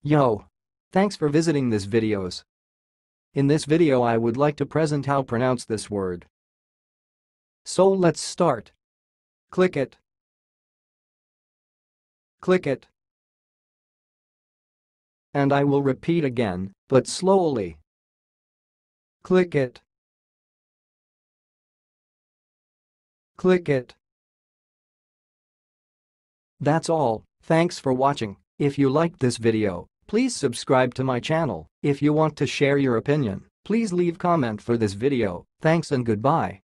Yo! Thanks for visiting this videos. In this video I would like to present how pronounce this word. So let's start. Click it. Click it. And I will repeat again, but slowly. Click it. Click it. That's all. Thanks for watching. If you liked this video, please subscribe to my channel. If you want to share your opinion, please leave comment for this video. Thanks and goodbye.